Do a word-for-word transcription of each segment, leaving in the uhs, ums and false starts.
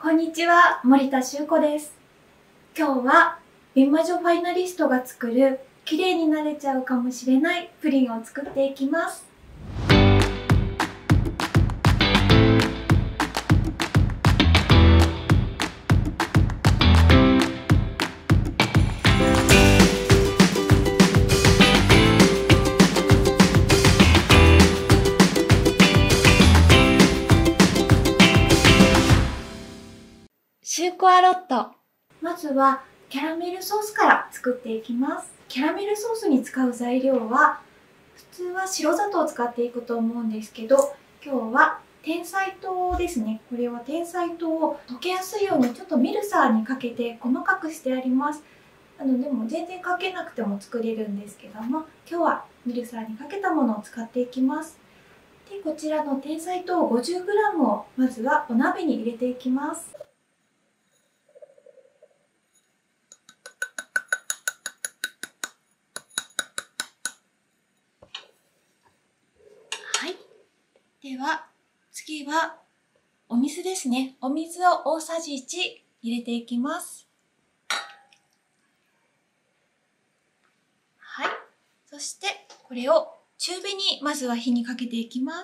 こんにちは、森田修子です。今日は美魔女ファイナリストが作る綺麗になれちゃうかもしれないプリンを作っていきます。シューコアロット。まずはキャラメルソースから作っていきます。キャラメルソースに使う材料は普通は白砂糖を使っていくと思うんですけど、今日は甜菜糖ですね。これは甜菜糖を溶けやすいようにちょっとミルサーにかけて細かくしてあります。あのでも全然かけなくても作れるんですけども、今日はミルサーにかけたものを使っていきます。でこちらの甜菜糖 ごじゅうグラム をまずはお鍋に入れていきます。はい。では次はお水ですね。お水を大さじいち入れていきます。はい。そしてこれを中火にまずは火にかけていきます。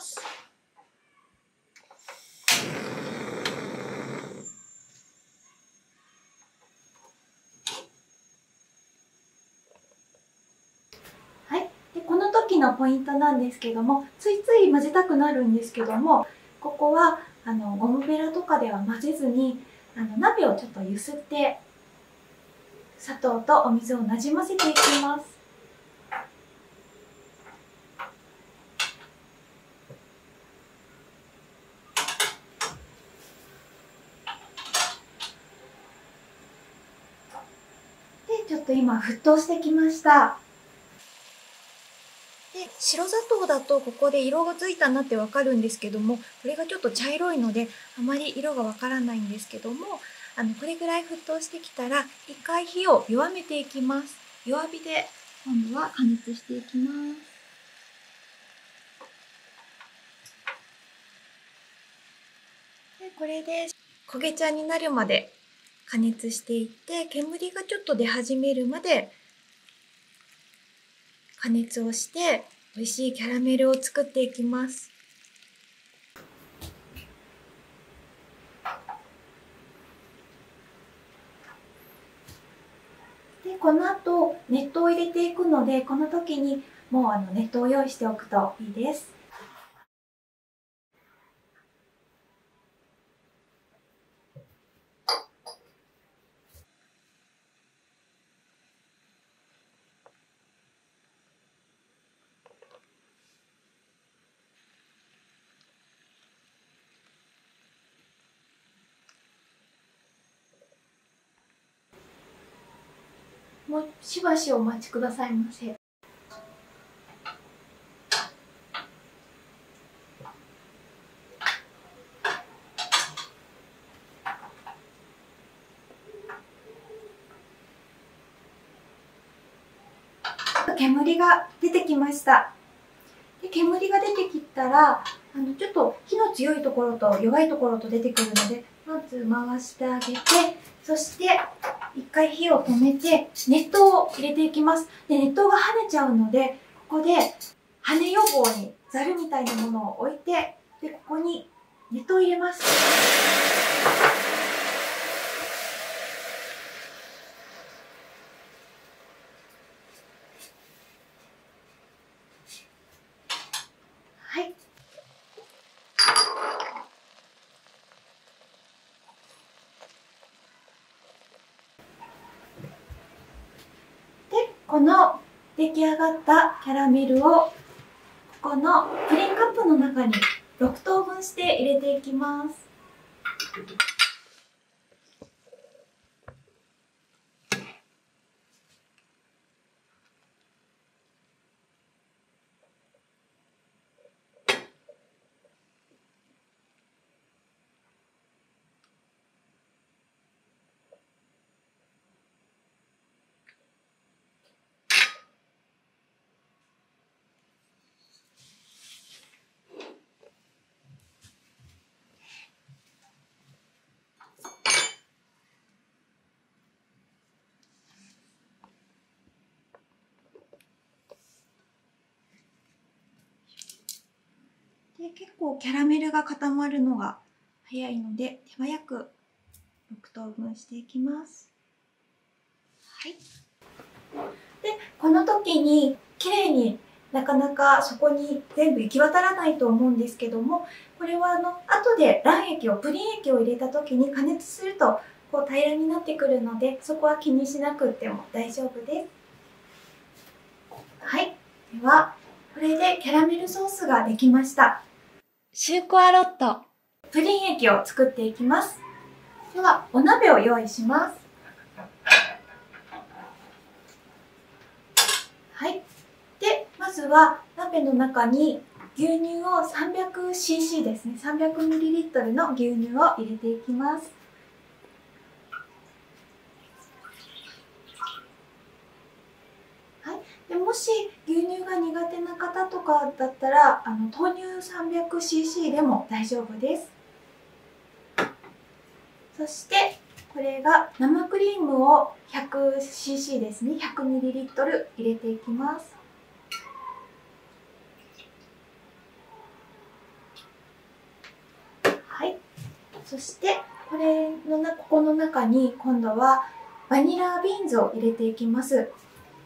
はい。でこの時のポイントなんですけども、ついつい混ぜたくなるんですけども、ここはあのゴムベラとかでは混ぜずに、あの鍋をちょっと揺すって砂糖とお水をなじませていきます。でちょっと今沸騰してきました。で白砂糖だとここで色がついたなってわかるんですけども、これがちょっと茶色いのであまり色がわからないんですけども、あのこれぐらい沸騰してきたら一回火を弱めていきます。弱火で今度は加熱していきます。でこれで焦げ茶になるまで加熱していって、煙がちょっと出始めるまで加熱をして美味しいキャラメルを作っていきます。でこの後熱湯を入れていくので、この時にもうあの熱湯を用意しておくといいです。もうしばしお待ちくださいませ。煙が出てきました。で煙が出てきたら、あのちょっと火の強いところと弱いところと出てくるので、まず回してあげて、そして一回火を止めて熱湯を入れていきます。で熱湯が跳ねちゃうので、ここで跳ね予防にざるみたいなものを置いて、でここに熱湯を入れます。はい。でこの出来上がったキャラメルをここのプリンカップの中にろく等分して入れていきます。 結構キャラメルが固まるのが早いので、手早くろく等分していきます。はい。で、この時に綺麗になかなかそこに全部行き渡らないと思うんですけども、これはあの後で卵液をプリン液を入れた時に加熱するとこう平らになってくるので、そこは気にしなくても大丈夫です。はい。ではこれでキャラメルソースができました。シュークワロットプリン液を作っていきます。ではお鍋を用意します。はい。で、まずは鍋の中に牛乳を さんびゃくシーシー ですね。さんびゃくミリリットル の牛乳を入れていきます。はい。で、もし牛乳が苦手な方とかだったら、あの豆乳 さんびゃくシーシー でも大丈夫です。そして、これが生クリームを ひゃくシーシー ですね。ひゃくミリリットル 入れていきます。はい。そして、これのな、ここの中に今度はバニラビーンズを入れていきます。で、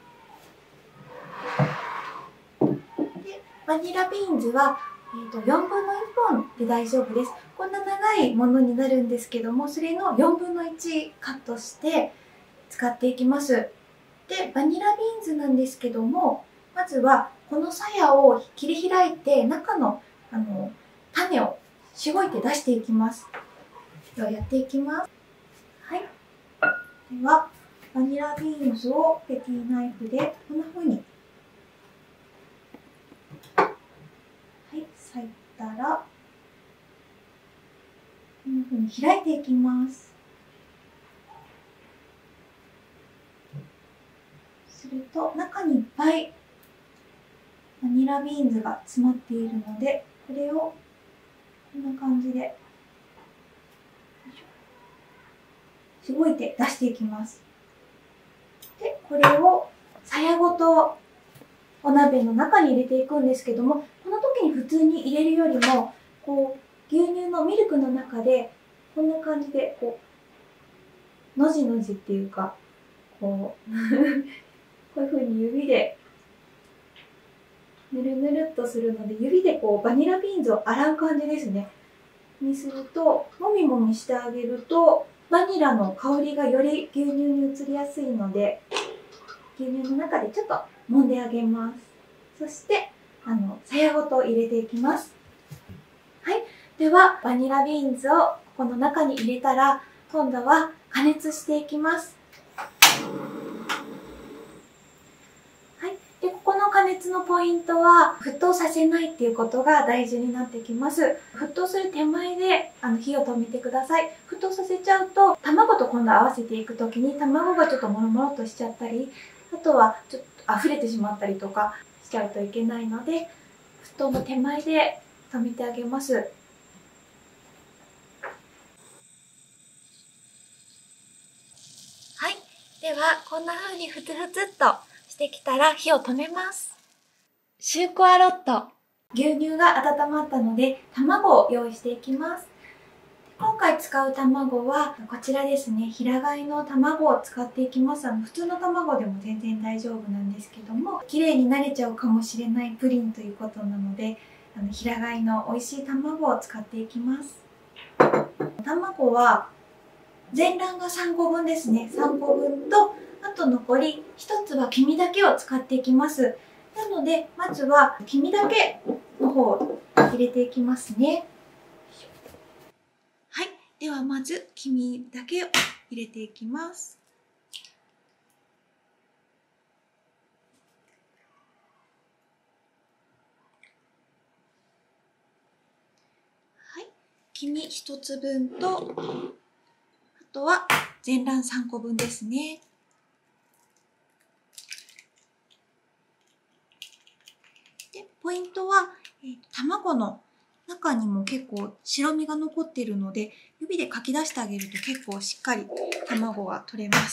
バニラビーンズは、えーと、よんぶんのいっぽんで大丈夫です。こんな長いものになるんですけども、それのよんぶんのいちカットして使っていきます。で、バニラビーンズなんですけども、まずはこの鞘を切り開いて中の、あの種をしごいて出していきます。ではやっていきます。はい。では、バニラビーンズをペティナイフでこんな風に、はい、裂いたら、こんな風に開いていきます。すると、中にいっぱいバニラビーンズが詰まっているので、これをこんな感じでしごいて出していきます。で、これを鞘ごとお鍋の中に入れていくんですけども、この時に普通に入れるよりも、こう牛乳のミルクの中でこんな感じでこうのじのじっていうか、こうこういう風に指でぬるぬるっとするので、指でこうバニラビーンズを洗う感じですね。にすると、もみもみしてあげるとバニラの香りがより牛乳に移りやすいので、牛乳の中でちょっと揉んであげます。そしてあの鞘ごと入れていきます。はい。ではバニラビーンズをこの中に入れたら、今度は加熱していきます。はい。で、ここの加熱のポイントは沸騰させないっていうことが大事になってきます。沸騰する手前であの火を止めてください。沸騰させちゃうと卵と今度合わせていくときに卵がちょっともろもろっとしちゃったり、あとはちょっと溢れてしまったりとかしちゃうといけないので、沸騰の手前で止めてあげます。はい。ではこんな風にふつふつっとしてきたら火を止めます。シュークワロット。牛乳が温まったので卵を用意していきます。今回使う卵はこちらですね。平飼いの卵を使っていきます。あの普通の卵でも全然大丈夫なんですけども、綺麗になれちゃうかもしれないプリンということなので、あの平飼いの美味しい卵を使っていきます。卵は全卵がさんこぶんですね。さんこぶんと、あと残りひとつは黄身だけを使っていきます。なので、まずは黄身だけの方を入れていきますね。はい。ではまず黄身だけを入れていきます。はい。黄身ひとつぶんと、あとは全卵さんこぶんですね。で、ポイントは、えー、卵の中にも結構白身が残っているので、指でかき出してあげると結構しっかり卵が取れます。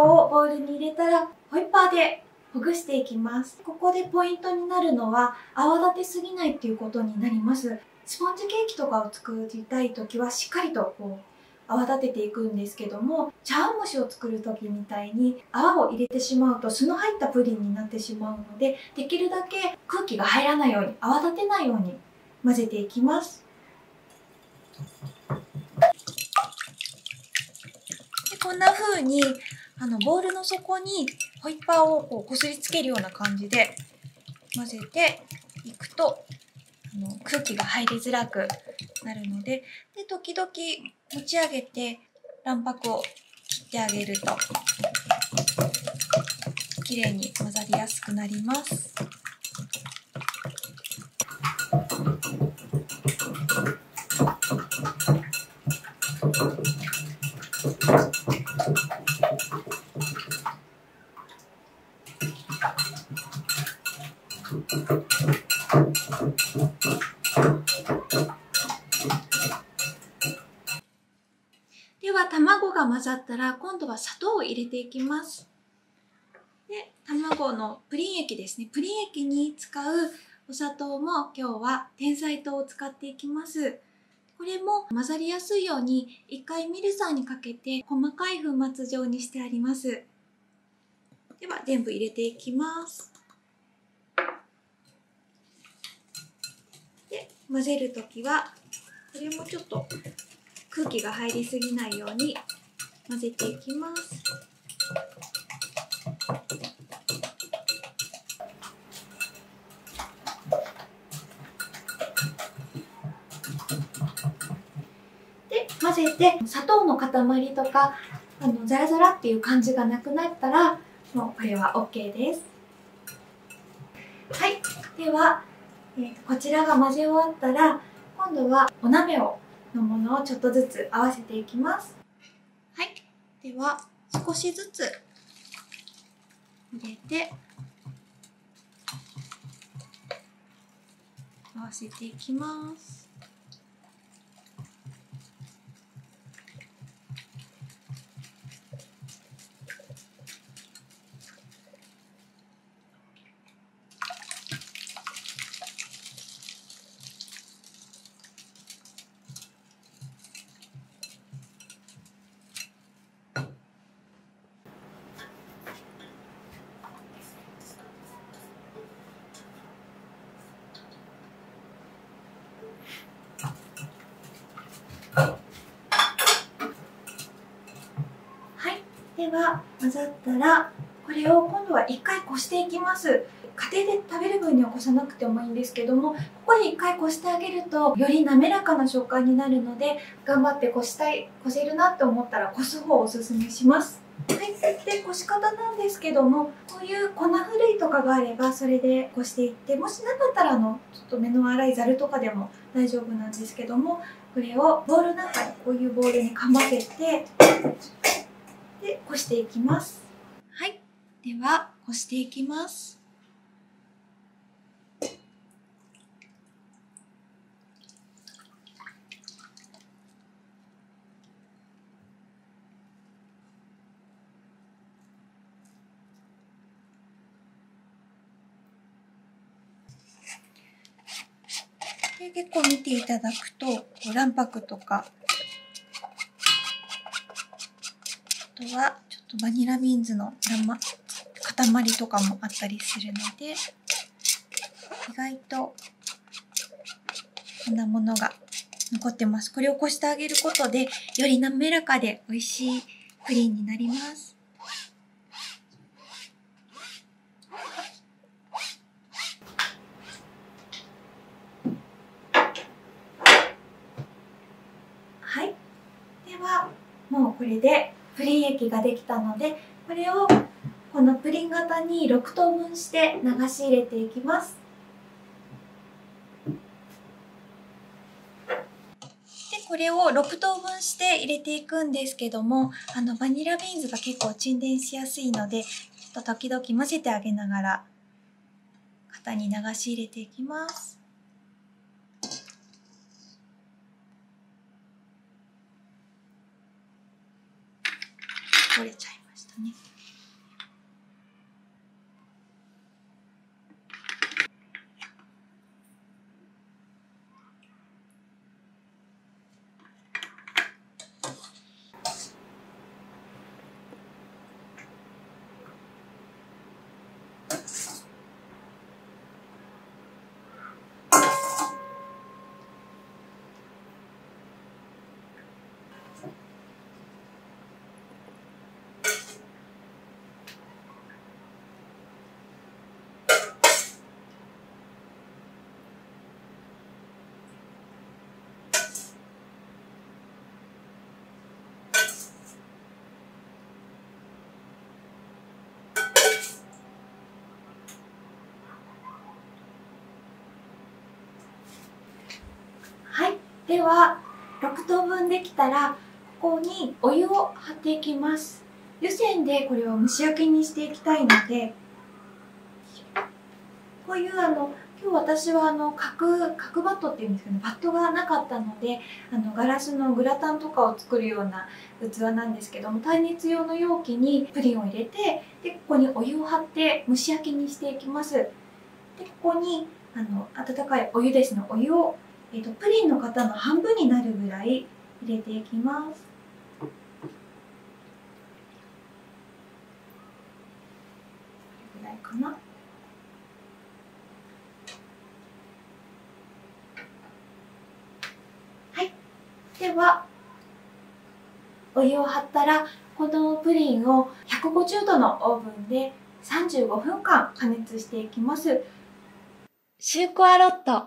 卵をボウルに入れたらホイッパーでほぐしていきます。ここでポイントになるのは泡立てすぎないっていうことになります。スポンジケーキとかを作りたい時はしっかりとこう泡立てていくんですけども、茶碗蒸しを作る時みたいに泡を入れてしまうと酢の入ったプリンになってしまうので、できるだけ空気が入らないように、泡立てないように混ぜていきます。でこんな風にあのボウルの底にホイッパーをこうこすりつけるような感じで混ぜていくとあの空気が入りづらくなるので、で時々持ち上げて卵白を切ってあげるときれいに混ざりやすくなります。では卵が混ざったら今度は砂糖を入れていきます。で卵のプリン液ですね。プリン液に使うお砂糖も今日はてんさい糖を使っていきます。これも混ざりやすいように一回ミルサーにかけて細かい粉末状にしてあります。では全部入れていきます。で混ぜるときはこれもちょっと空気が入りすぎないように混ぜていきます。で混ぜて砂糖の塊とかあのザラザラっていう感じがなくなったらもうこれは オーケー です。はい、では、えー、こちらが混ぜ終わったら今度はお鍋をのものをちょっとずつ合わせていきます。はい、では少しずつ入れて合わせていきます。では混ざったらこれを今度はいっかいこしていきます。家庭で食べる分にはこさなくてもいいんですけども、ここにいっかいこしてあげるとより滑らかな食感になるので、頑張ってこしたいこせるなって思ったらこす方をおすすめします。はい、でこし方なんですけども、こういう粉ふるいとかがあればそれでこしていって、もしなかったらあのちょっと目の粗いざるとかでも大丈夫なんですけども、これをボウルの中にこういうボウルにかませてでこしていきます。はい、ではこしていきます。で結構見ていただくと卵白とか、あとはちょっとバニラビーンズの生塊とかもあったりするので、意外とこんなものが残ってます。これをこしてあげることでより滑らかで美味しいプリンになります。はい、ではもうこれでプリン液ができたので、これをこのプリン型にろく等分して流し入れていきます。でこれをろく等分して入れていくんですけども、あのバニラビーンズが結構沈殿しやすいので、ちょっと時々混ぜてあげながら型に流し入れていきます。取れちゃいました。 したね。はい、ではろく等分できたらここにお湯を張っていきます。湯煎でこれを蒸し焼きにしていきたいので、こういうあの今日私はあの角角バットっていうんですけど、バットがなかったので、あのガラスのグラタンとかを作るような器なんですけども、耐熱用の容器にプリンを入れて、でここにお湯を張って蒸し焼きにしていきます。でここにあの温かいお湯ですね、お湯をえーと、プリンの型の半分になるぐらい入れていきます。これぐらいかな。はい。では、お湯を張ったら、このプリンをひゃくごじゅうどのオーブンでさんじゅうごふんかん加熱していきます。シュークワロット。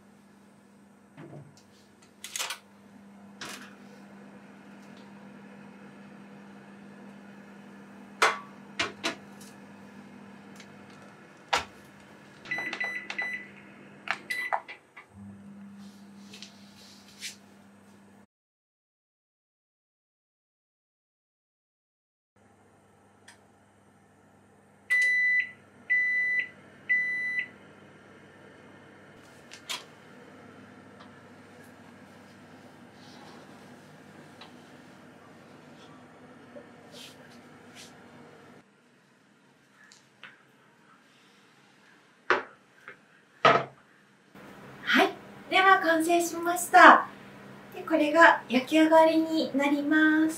はい、では完成しました。でこれが焼き上がりになります。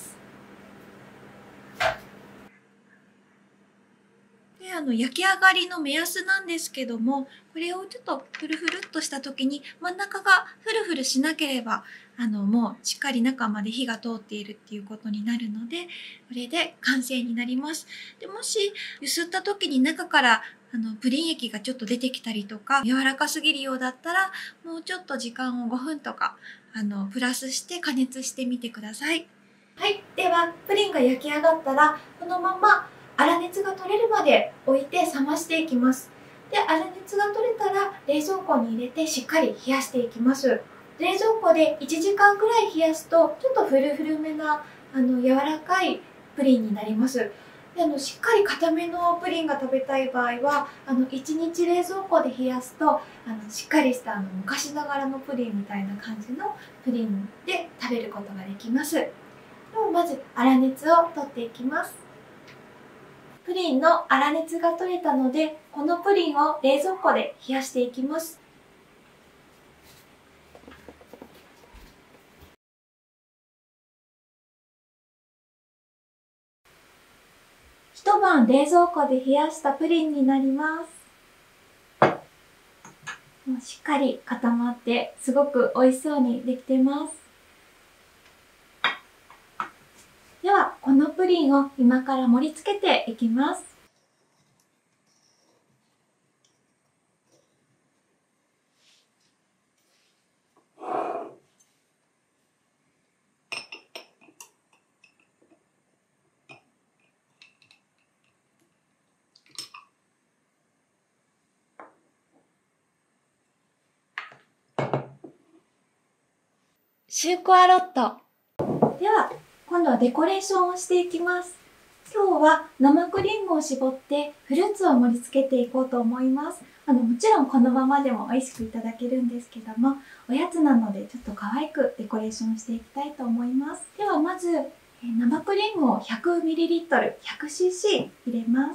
であの焼き上がりの目安なんですけども、これをちょっとフルフルっとした時に真ん中がフルフルしなければあのもうしっかり中まで火が通っているっていうことになるので、これで完成になります。でもし揺すった時に中からあのプリン液がちょっと出てきたりとか柔らかすぎるようだったら、もうちょっと時間をごふんとかあのプラスして加熱してみてください。はい、ではプリンが焼き上がったらこのまま粗熱が取れるまで置いて冷ましていきます。で粗熱が取れたら冷蔵庫に入れてしっかり冷やしていきます。冷蔵庫でいちじかんぐらい冷やすとちょっとフルフルめなあの柔らかいプリンになります。であのしっかり固めのプリンが食べたい場合はあのいちにち冷蔵庫で冷やすとあのしっかりしたあの昔ながらのプリンみたいな感じのプリンで食べることができます。ではまず粗熱を取っていきます。プリンの粗熱が取れたので、このプリンを冷蔵庫で冷やしていきます。一晩冷蔵庫で冷やしたプリンになります。もうしっかり固まってすごく美味しそうにできてます。ではこのプリンを今から盛り付けていきます。シュークワロット。では今度はデコレーションをしていきます。今日は生クリームを絞ってフルーツを盛り付けていこうと思います。あのもちろんこのままでも美味しくいただけるんですけども、おやつなのでちょっと可愛くデコレーションしていきたいと思います。ではまず生クリームを ひゃくミリリットル、ひゃくシーシー 入れます。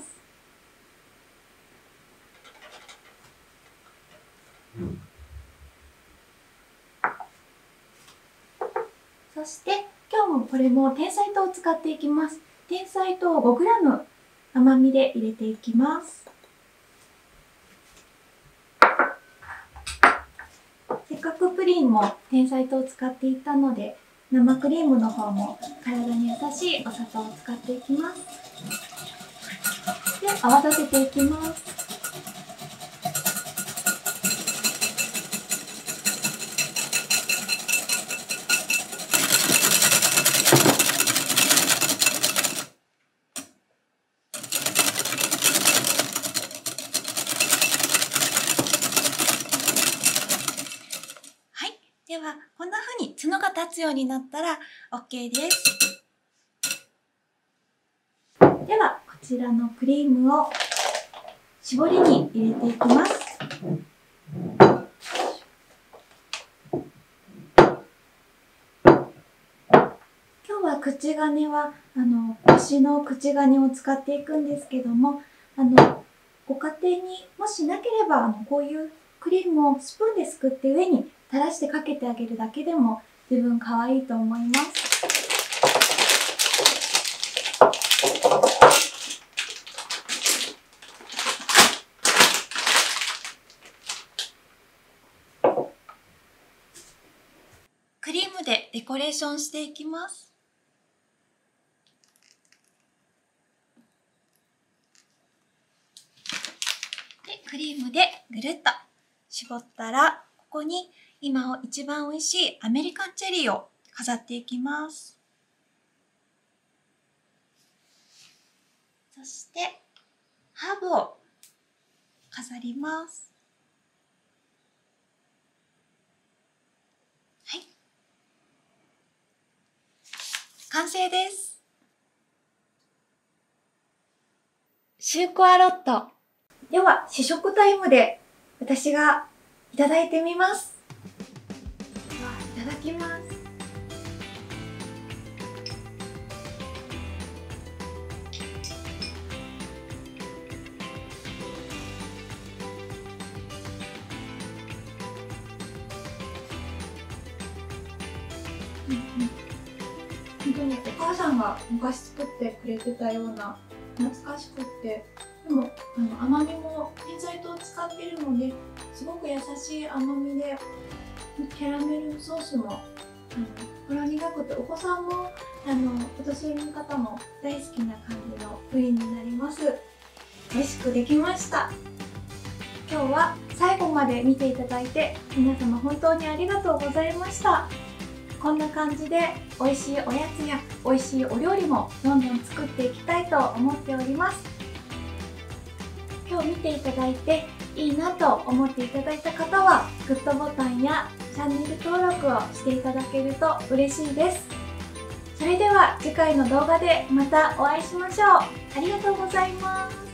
そして今日もこれもてんさい糖を使っていきます。てんさい糖を ごグラム 甘みで入れていきます。せっかくプリンもてんさい糖を使っていたので、生クリームの方も体に優しいお砂糖を使っていきます。で、泡立てていきます。では、こんな風に角が立つようになったら オーケー です。では、こちらのクリームを絞りに入れていきます。今日は口金は、あの、腰の口金を使っていくんですけども、あの、ご家庭にもしなければ、あの、こういうクリームをスプーンですくって上に垂らしてかけてあげるだけでも十分可愛いと思います。クリームでデコレーションしていきます。で、クリームでぐるっと絞ったら、ここに今一番美味しいアメリカンチェリーを飾っていきます。そしてハーブを飾ります。はい。完成です。シュークワロット。では試食タイムで私がいただいてみます。ではいただきます。うんうん、本当にお母さんが昔作ってくれてたような懐かしくって、でもあの甘みもてんさい糖を使っているのですごく優しい甘みで、キャラメルソースもあのほろ苦くてお子さんもあのお年寄りの方も大好きな感じのプリンになります。美味しくできました。今日は最後まで見ていただいて皆様本当にありがとうございました。こんな感じで美味しいおやつや美味しいお料理もどんどん作っていきたいと思っております。今日見ていただいていいなと思っていただいた方はグッドボタンやチャンネル登録をしていただけると嬉しいです。それでは次回の動画でまたお会いしましょう。ありがとうございます。